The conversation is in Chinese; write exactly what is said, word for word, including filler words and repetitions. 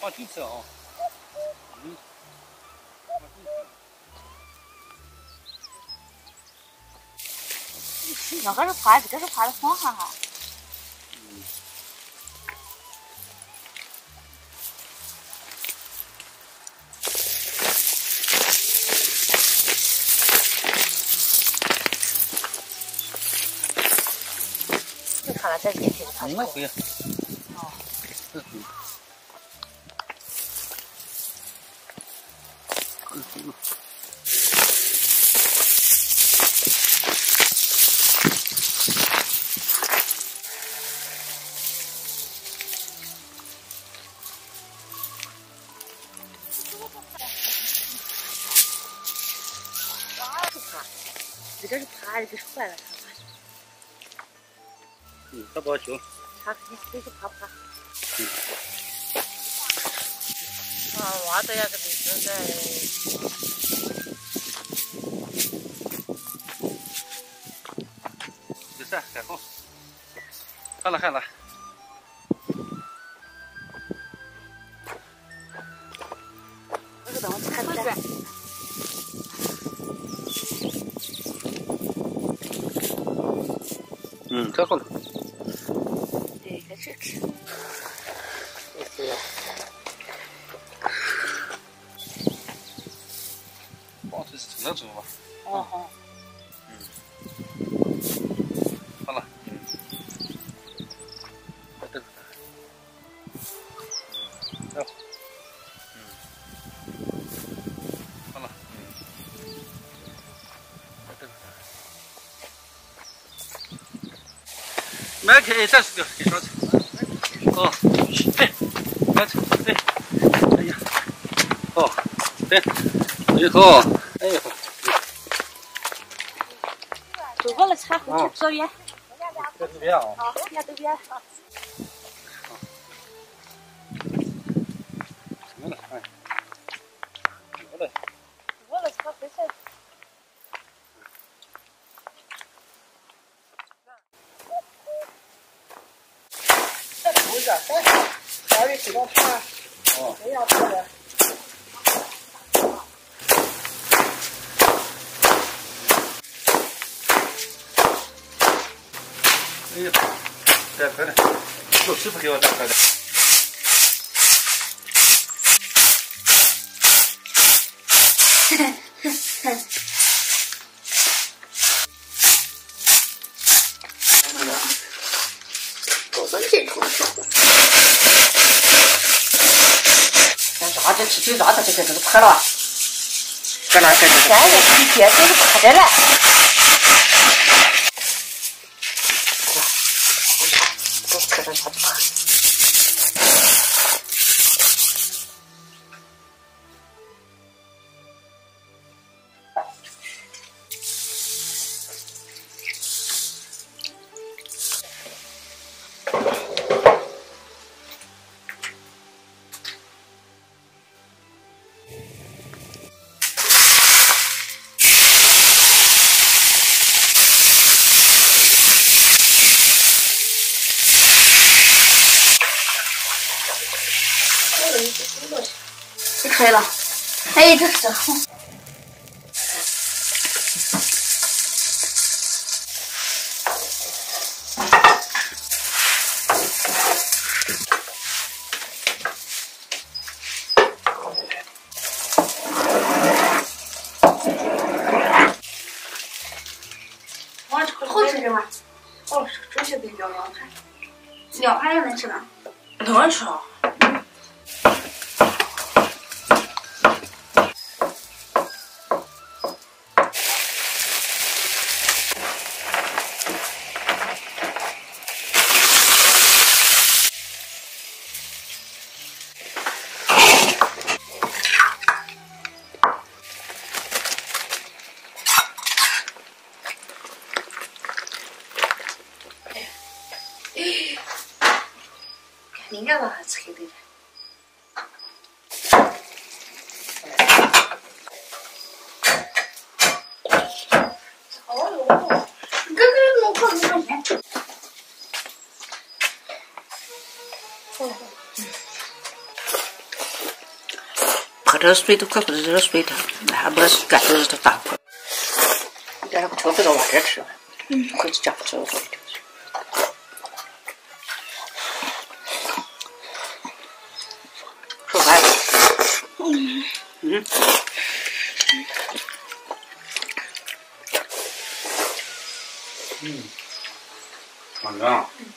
放进去啊。嗯。放进去。那个是怕，这个是怕的慌哈哈。 嗯。 就看了这进去它。 应该可以。 哦。 这可以。嗯嗯。 哇，是怕，这个是怕，这个是坏了，它怕。 嗯，它不好修。 它肯定这个怕不怕？ 嗯。 啊，挖的呀，这个是在。 没事，还好。看了看了。 这个东西看不见。 嗯，太好了。 对，开始吃。 光这是成了之后吧。 哦好。 嗯。好了。嗯。好的。嗯。好。嗯。好了。嗯。好的。买开这是个给上去。哦，对，买去对。哎呀，哦，对，以后，哎呦。 走过来踩回去左边。 在这边啊。 好，后边这边。 行了，哎。好嘞。 我来踩回去。这不是，这稍微这种盘， 哦， 这样子的。 哎呀，再快点，手师傅给我再快点。 我说这头上。 啥子吃起啥子这个这个快了，搁哪搁这？ 现在皮鞋都是快的了。 都磕成啥子快？ 就可以了。哎，这是好。好吃的吗？哦，这是得撩撩盘，撩盘也能吃吗？ 能吃啊。 应该把它扯的。哦哟，这个弄好多块钱。哦。 这水都快不是这水的，还不是干就是这饭盆。这还不吃，回到往这吃。嗯，回去家不吃，我回去。说饭。嗯嗯。 嗯，好的。